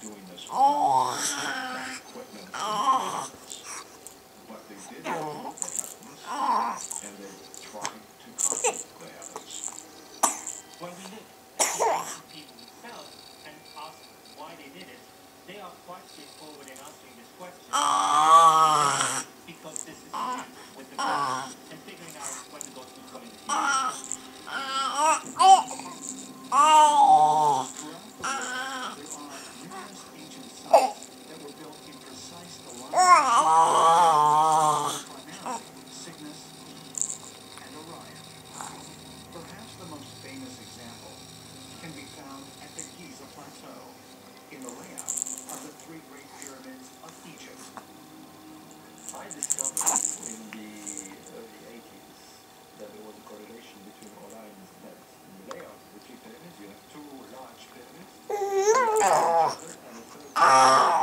doing this without equipment and pyramids. But they did look at the heavens, and they tried to copy the heavens. When we look at the ancient people themselves and ask why they did it, they are quite straightforward in answering this question. Because this is to do with the gods and figuring out when the gods would come in the future. Throughout the world, there are numerous ancient sites that were built in precise alignment, primarily Cygnus, and Orion. Perhaps the most famous example can be found at the Giza Plateau in the layout of the three great pyramids of Egypt. I discovered in the early 80s that there was a correlation between Orion's belt. In the layout of the three pyramids, you have two large pyramids, and a third